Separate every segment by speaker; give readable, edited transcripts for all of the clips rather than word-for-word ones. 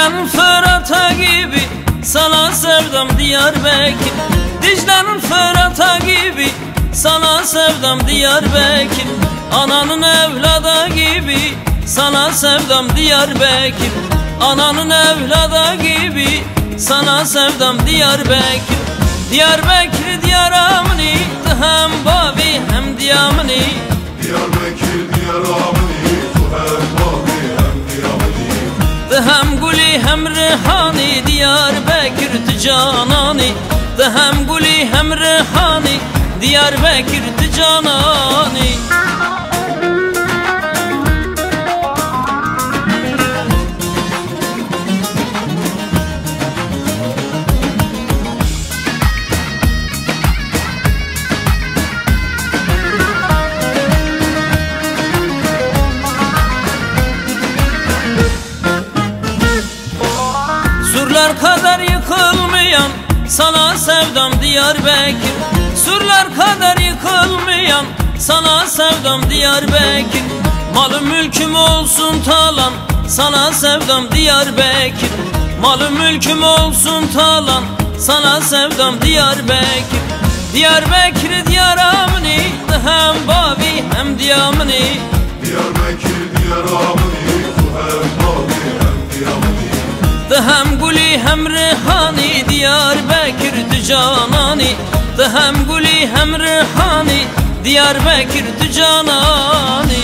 Speaker 1: Dicle'nin Fırat'a gibi sana sevdam Diyarbakır. Dicle'nin Fırat'a gibi sana sevdam Diyarbakır. Ananın evlada gibi sana sevdam Diyarbakır. Ananın evlada gibi sana sevdam Diyarbakır. Diyarbakır diyarımni hem babi hem diyamni.
Speaker 2: Diyarbakır diyarımni hem babi hem diyamni.
Speaker 1: Hem guli hem rihani Diyarbakır ticanani. Hem guli hem rihani Diyarbakır ticanani. Surlar kadar yıkılmayan sana sevdam Diyarbakır. Surlar kadar yıkılmayan sana sevdam Diyarbakır. Malım mülküm olsun talan sana sevdam Diyarbakır. Malım mülküm olsun talan sana sevdam Diyarbakır. Diyarbakır diyarımni hem babi hem diyamni.
Speaker 2: Diyarbakır diyarımni hem babi hem diyamni.
Speaker 1: Hem guli hem rihani Diyarbakır ticanani. Hem guli hem rihani Diyarbakır ticanani.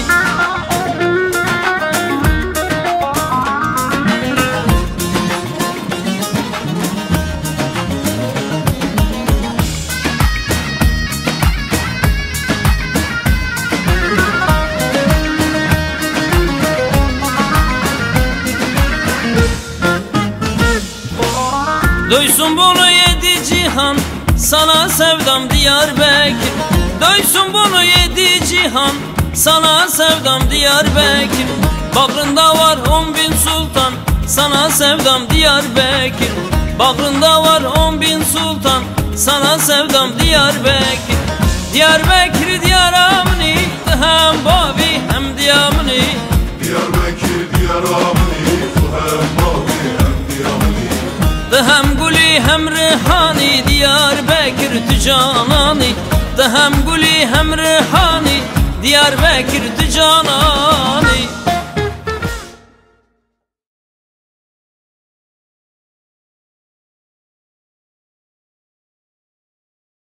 Speaker 1: Duysun bunu yedi cihan sana sevdam Diyarbakır. Duysun bunu yedi cihan sana sevdam Diyarbakır. Bağrında var 10.000 sultan sana sevdam Diyarbakır. Bağrında var 10.000 sultan sana sevdam Diyarbakır. Diyarbakır diyarımni hem babi hem diyamni.
Speaker 2: Diyarbakır diyarımni hem babi hem diyamni.
Speaker 1: Hem guli hem rihani Diyarbakır ticanani. Hem guli hem rihani Diyarbakır ticanani.